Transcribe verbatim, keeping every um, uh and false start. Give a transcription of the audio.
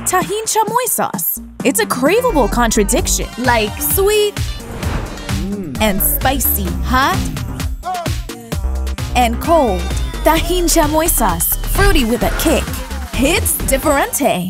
Tajín Chamoy Sauce. It's a craveable contradiction, like sweet and spicy, hot and cold. Tajín Chamoy Sauce, fruity with a kick. Hits Diferente.